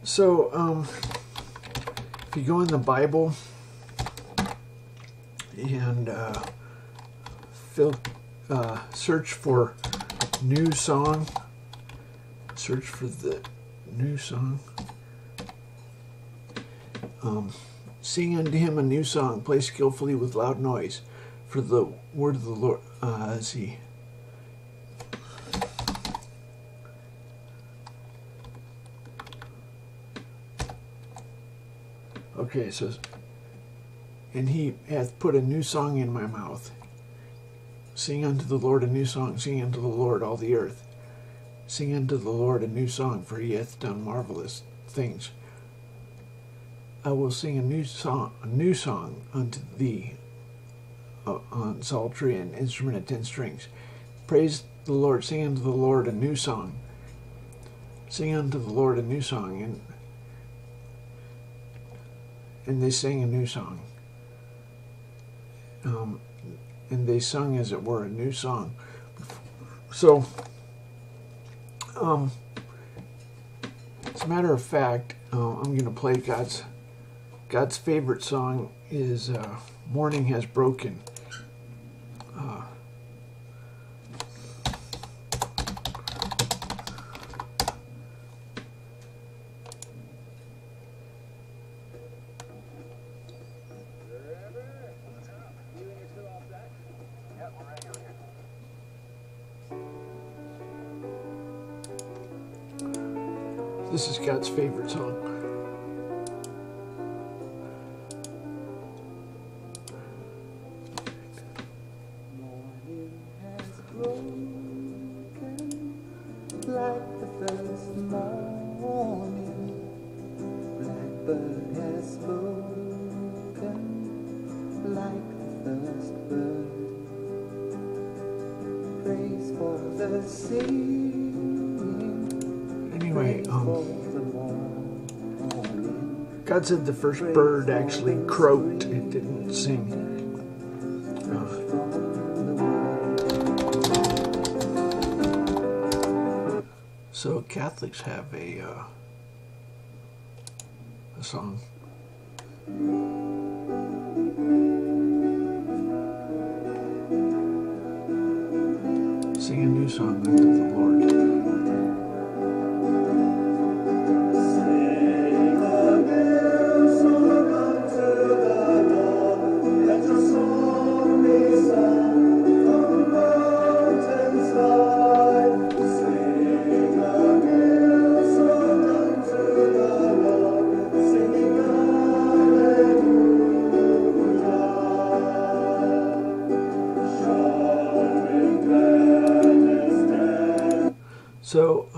So, if you go in the Bible and search for new song, search for the new song. Sing unto him a new song, play skillfully with loud noise, for the word of the Lord. Let's see. Okay, so, and he hath put a new song in my mouth. Sing unto the Lord a new song, sing unto the Lord all the earth. Sing unto the Lord a new song, for he hath done marvelous things. I will sing a new song unto thee, on psaltery and instrument of 10 strings. Praise the Lord, sing unto the Lord a new song. Sing unto the Lord a new song, and they sang a new song. And they sung, as it were, a new song. So, as a matter of fact, I'm going to play God's favorite song is Morning Has Broken. This is God's favorite song. Morning has broken like the first morning. Blackbird has spoken like the first bird. Praise for the singing. Anyway, God said the first bird actually croaked, it didn't sing. So Catholics have a song. Sing a new song unto the Lord. So,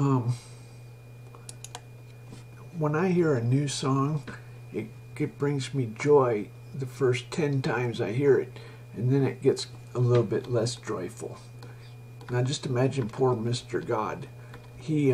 when I hear a new song, it brings me joy the first 10 times I hear it, and then it gets a little bit less joyful. Now just imagine poor Mr. God. He,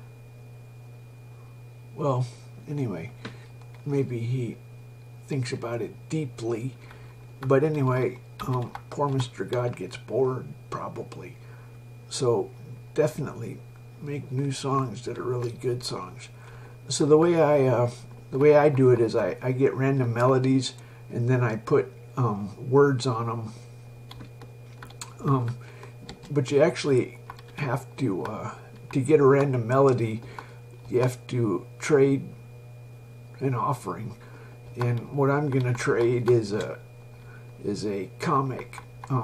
well, anyway, maybe he thinks about it deeply, but anyway, poor Mr. God gets bored, probably. So, definitely make new songs that are really good songs. So the way I do it is I get random melodies and then I put words on them. But you actually have to get a random melody, you have to trade an offering. And what I'm going to trade is a comic.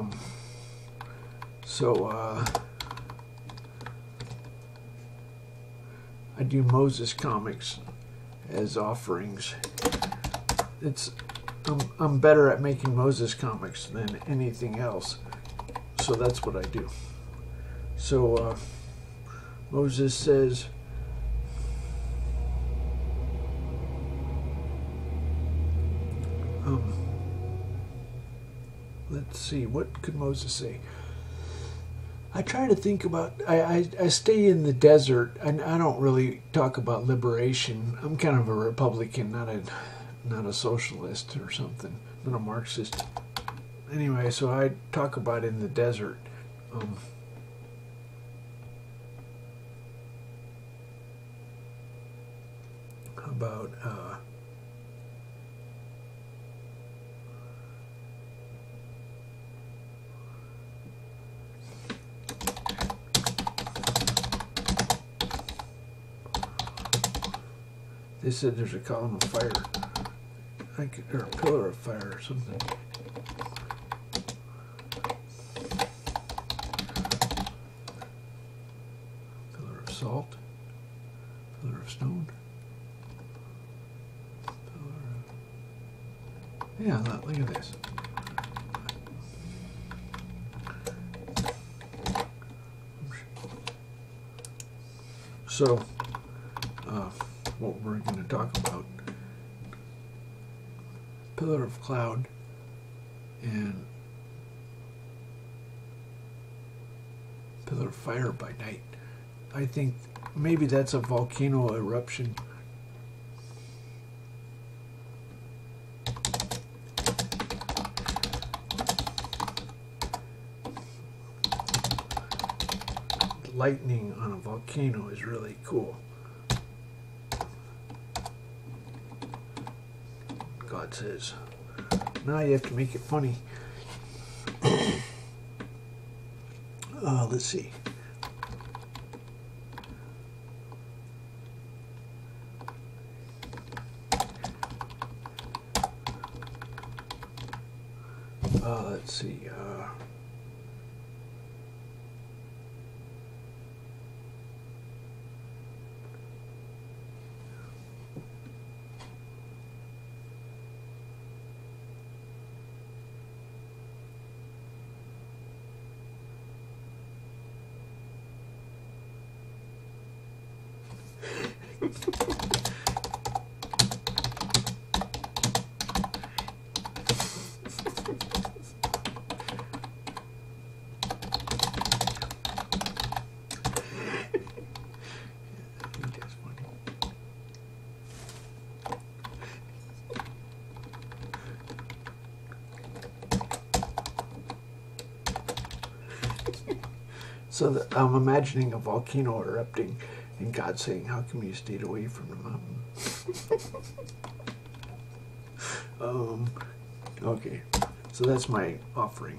I do Moses comics as offerings. I'm better at making Moses comics than anything else, so that's what I do. So Moses says, let's see, what could Moses say? I try to think about, I stay in the desert, and I don't really talk about liberation. I'm kind of a Republican, not a socialist or something, not a Marxist. Anyway, so I talk about in the desert. How about they said there's a column of fire, or a pillar of fire or something. Pillar of salt, pillar of stone, pillar of... Yeah, look at this. So, what we're going to talk about, pillar of cloud and pillar of fire by night. I think maybe that's a volcano eruption. Lightning on a volcano is really cool. God says. Now you have to make it funny. Let's see. Let's see. So I'm imagining a volcano erupting and God saying, how come you stayed away from the mountain? Okay, so that's my offering.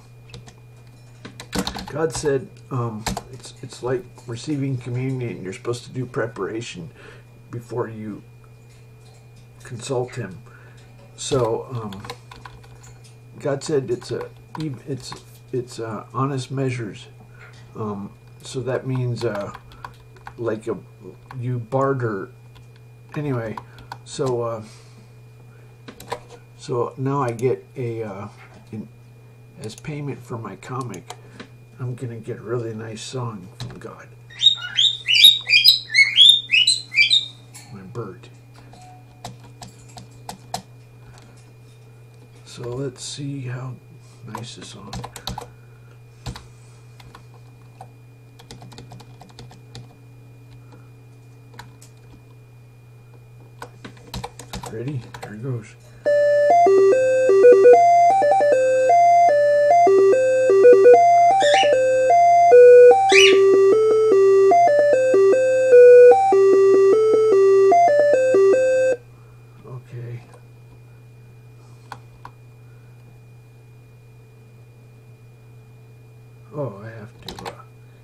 God said it's like receiving communion. You're supposed to do preparation before you consult Him. So God said it's honest measures. So that means like you barter. Anyway, so now I get as payment for my comic, I'm gonna get a really nice song from God. My bird. So let's see how nice the song. Ready? Here it goes. Okay. Oh, I have to,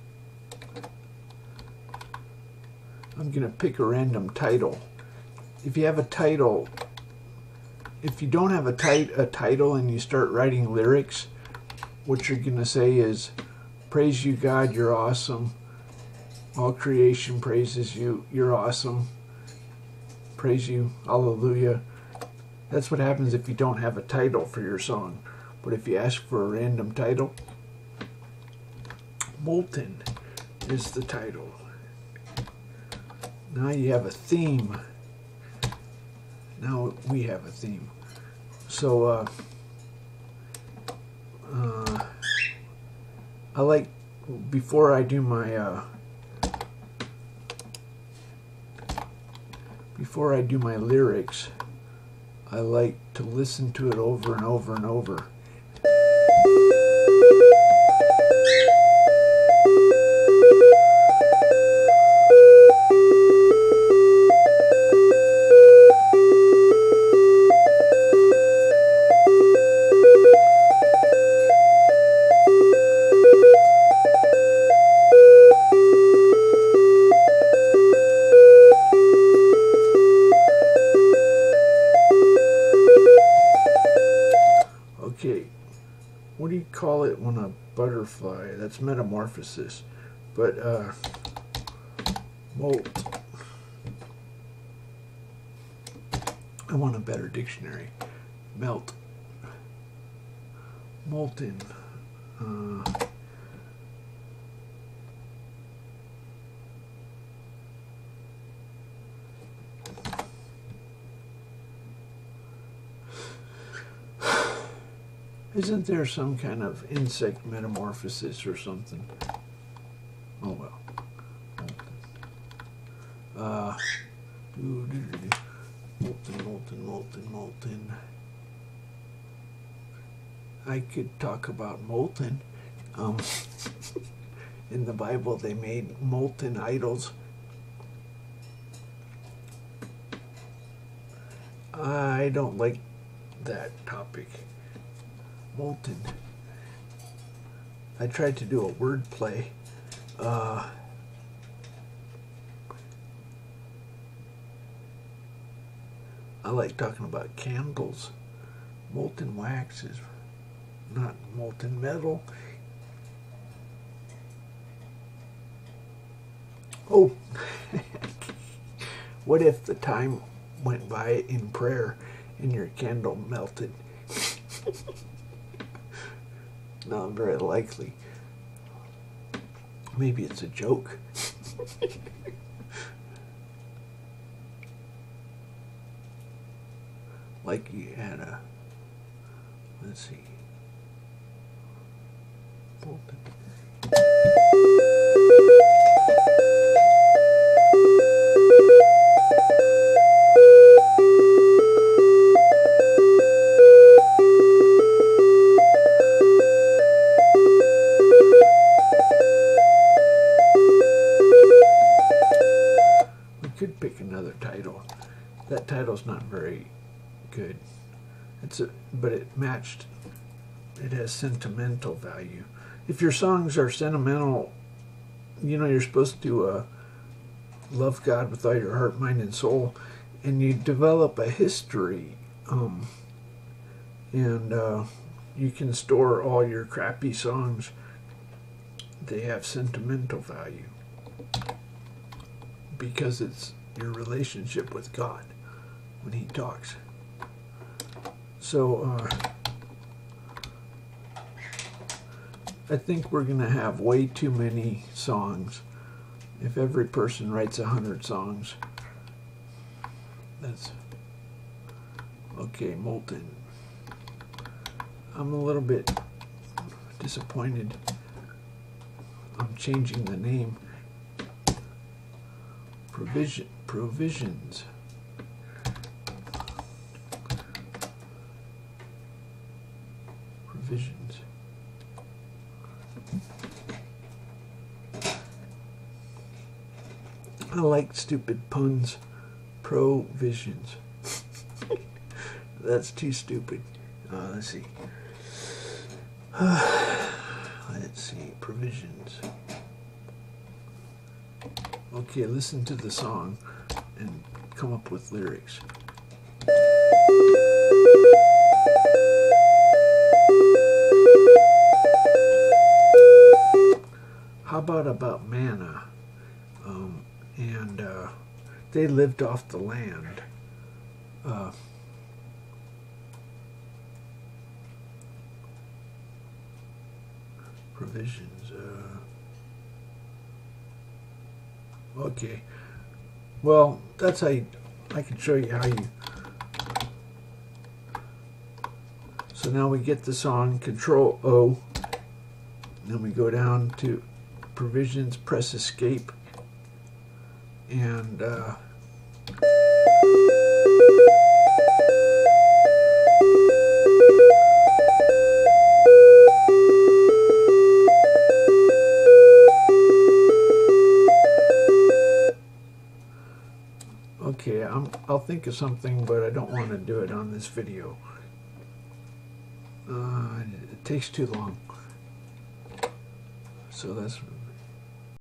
I'm gonna pick a random title. If you have a title, if you don't have a title and you start writing lyrics, what you're going to say is, praise you, God, you're awesome. All creation praises you, you're awesome. Praise you, hallelujah. That's what happens if you don't have a title for your song. But if you ask for a random title, Molten is the title. Now you have a theme. Now we have a theme. So I like, before I do my lyrics, I like to listen to it over and over and over. butterfly. That's metamorphosis. But molt. I want a better dictionary. Melt. Molten. Isn't there some kind of insect metamorphosis or something? Oh well. Molten. I could talk about molten. In the Bible, they made molten idols. I don't like that topic. Molten. I tried to do a word play. I like talking about candles. Molten wax is not molten metal. Oh, what if the time went by in prayer and your candle melted? Not very likely. Maybe it's a joke. Like you had a, let's see. Molten. Could pick another title. That title's not very good. But it matched. It has sentimental value. If your songs are sentimental, you know you're supposed to love God with all your heart, mind, and soul, and you develop a history, and you can store all your crappy songs. They have sentimental value. Because it's your relationship with God when He talks. So I think we're going to have way too many songs. If every person writes 100 songs, that's okay. Molten. I'm a little bit disappointed. I'm changing the name. Provisions. I like stupid puns. Provisions. That's too stupid. Let's see. Let's see. Provisions. Okay, listen to the song and come up with lyrics. How about manna? And they lived off the land. Provisions. Okay. Well, that's how I can show you how you. So now we get the song, Control O. Then we go down to provisions, press escape, and okay, I'll think of something, but I don't want to do it on this video. It takes too long. So that's